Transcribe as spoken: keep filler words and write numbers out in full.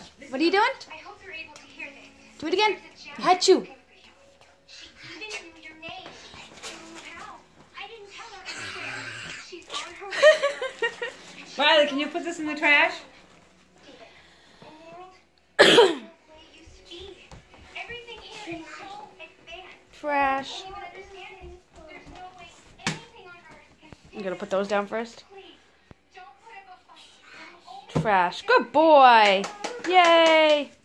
What are you doing? I hope you're able to hear this. Do it again. Hachu. She even knew your name. How? I didn't tell her anywhere. She's on her way. Reilly, can you put this in the trash? Trash. I'm gonna put those down first. Trash. Good boy. Yay.